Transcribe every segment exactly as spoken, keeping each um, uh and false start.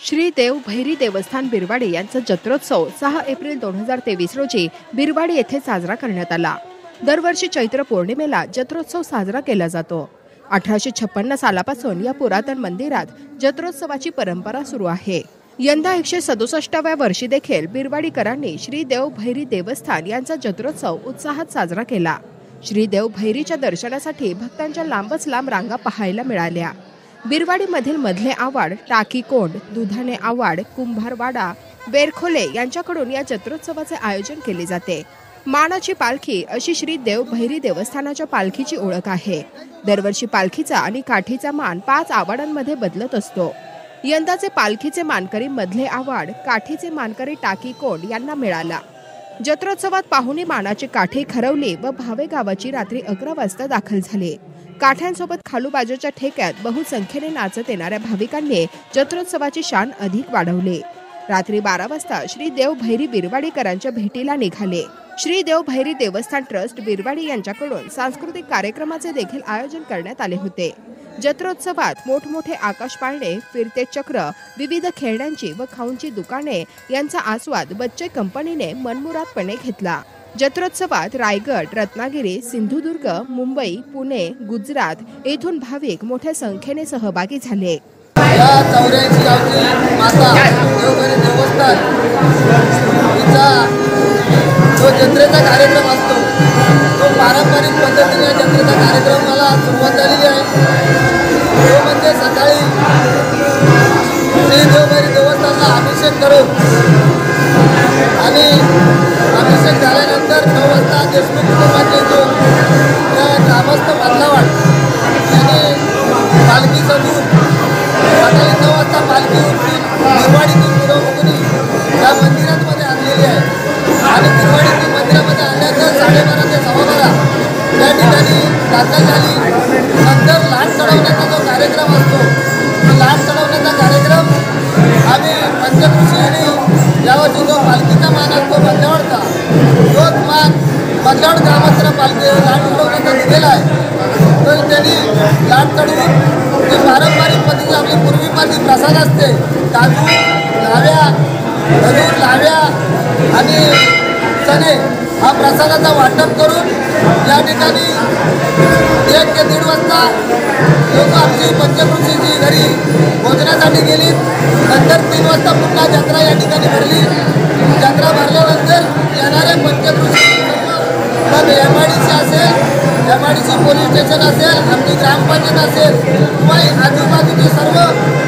श्री देव भैरी देवस्थान बिरवाडी यांचा जत्रोत्सव सहा एप्रिल दोन हजार तेवीस रोजी बिरवाडी येथे साजरा करण्यात आला। दरवर्षी चैत्र पौर्णिमेला जत्रोत्सव साजरा केला जातो। अठराशे छप्पन्न सालापासून या पुरातन मंदिरात जत्रोत्सवाची परंपरा सुरू आहे। यंदा एकशे सदुसष्टाव्या वर्षी देखील बिरवाडीकरांनी श्री देव भैरी देवस्थान यांचा जत्रोत्सव उत्साहात साजरा केला। श्री देव भैरीच्या दर्शनासाठी भक्तांच्या लांबच लांब रांगा पाहायला मिळाल्या। बिरवाडी मधील मधले आवाड, टाकीकोंड, दुधाणे आवाड, कुंभारवाडा, बेरखोले यांच्याकडून या जत्रोत्सवाचे आयोजन केले जाते। मानाची पालखी अशी श्री देव भैरी देवस्थानाच्या पालखीची ओळख आहे। दरवर्षी पालखीचा आणि काठीचा मान पाच आवाडांमध्ये बदलत असतो। यंदाचे पालखीचे मानकरी मधले आवाड, काठीचे मानकरी टाकीकोंड यांना मिळाला। जत्रोत्सवात पाहुणी मानाची काठी खरवली व भावे गावाची रात्री अकरा वाजता दाखल झाले। काठ्यांसोबत खालूबाजूच्या ठेक्यात बहुसंख्येने नाचत येणाऱ्या भाविकांनी जत्रोत्सवाची शान अधिक वाढवली। रात्री बारा वाजता श्री देव भैरी बिरवाडीकरांच्या भेटीला निघाले। श्री देव भैरी देवस्थान ट्रस्ट बिरवाडी यांच्याकडून सांस्कृतिक कार्यक्रमाचे देखील आयोजन करण्यात आले होते। जत्रोत्सवात मोठमोठे आकाश पाळणे, फिरते चक्र, विविध खेळण्यांची व खाऊंची दुकाने यांचा आस्वाद बच्चे कंपनीने मनमुरादपणे घेतला। जत्रोत्सवात रायगड, रत्नागिरी, सिंधुदुर्ग, मुंबई, पुणे, गुजरात येथून भाविक मोठ्या संख्येने सहभागी झाले। या चौऱ्याऐंशी गावची माता देवभैरी देवस्थान हिचा जो जत्रेचा कार्यक्रम असतो तो पारंपरिक पद्धतीने जत्रेचा कार्यक्रमाला सुरुवात झालेली आहे। तो म्हणजे सकाळी श्री देवभैरी देवस्थानला अभिषेक करून आणि अभिषेक झाल्यानंतर नऊ वाजता देशमुख कुटुंबाचे जो ग्रामस्थ बदलावाड यांनी पालखी सजून सकाळी नऊ वाजता पालखी उठून बिरवाडीतून मिरवणुकीने या मंदिरामध्ये आणलेली आहे आणि बिरवाडीतून मंदिरामध्ये आणल्यानंतर साडेबारा ते सव्वा बारा त्या ठिकाणी दाखल झाली। नंतर लाट चढवण्याचा जो कार्यक्रम असतो तो लाट चढवण्याचा कार्यक्रम आम्ही पंचकृषी आणि यावर्षी जो पालखीचा मान असतो बदलावडचा तोच मान बदलावड ग्रामस्थ पालखी लाट चढवण्याचा दिलेला आहे। तर त्यांनी लाट चढवून जे पारंपरिक पद्धती आपली पूर्वीपासून प्रसाद असते काजू, लाव्या, खजूर, लाव्या आणि चणे हा प्रसादाचा वाटप करून या ठिकाणी एक ते दीड वाजता लोक आमची पंचकृषीची घरी भोजनासाठी गेली। नंतर तीन वाजता पुन्हा जत्रा या ठिकाणी भरली। जत्रा भरल्यानंतर येणारे पंचकृषी मग एम आय डी सी असेल, M I D C police station असेल, आमची ग्रामपंचायत असेल किंवा आजूबाजूचे सर्व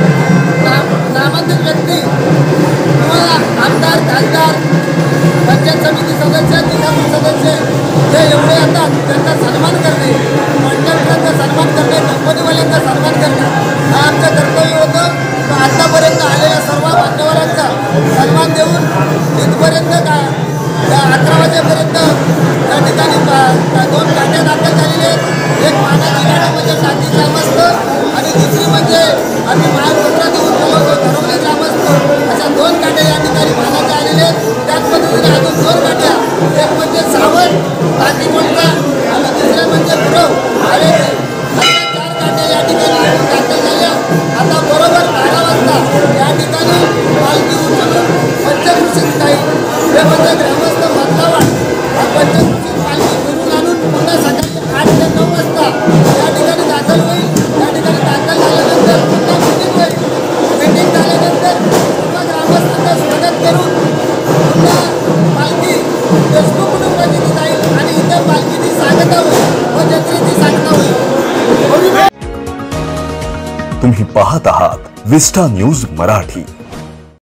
नामांकित व्यक्ती किंवा आमदार, खासदार, पंचायत समिती सदस्य, जिल्हा सदस्य जे एवढे येतात त्यांचा सन्मान करणे, कॉन्ट्रॅक्टरांचा सन्मान करणे, कंपनीवाल्यांचा सन्मान करणे हा आमचं कर्तव्य होतं। आतापर्यंत आलेल्या सर्व मान्यवरांचा सन्मान देऊन इथपर्यंत का अकरा वाजेपर्यंत त्या ठिकाणी दोन गाड्या दाखल झालेल्या आहेत। एक मानाची गाडी म्हणजे टाकी ग्रामस्थ आणि दुसरी म्हणजे आम्ही मालपत्र देऊन ठरवले ग्रामस्थ अशा दोन गाड्या या ठिकाणी मानाच्या आलेल्या आहेत। त्याच पद्धतीने अजून दोन गाड्या, एक म्हणजे सावण टाकी कोणता आणि दुसऱ्या म्हणजे पुरव आले अशा चार गाड्या या ठिकाणी दाखल झाल्या। आता बरोबर बारा वाजता या ठिकाणी पालखी उचलून पंचकृषी जाईल। हे म्हणजे ग्रामस्थ बदलावाड हा पंचकृषी पालखी फिरून आणून पुन्हा सकाळी आठ ते नऊ वाजता या ठिकाणी दाखल होईल। या ठिकाणी दाखल झाल्यानंतर पुन्हा मीटिंग होईल। मीटिंग झाल्यानंतर पुन्हा ग्रामस्थांचं स्वागत करून पुन्हा पालखी देशमुख कुटुंबाची जाईल आणि इथे पालखीची सांगता होईल व जत्रेची सांगता होईल। तुम्ही पाहत आहात विस्टा न्यूज मराठी।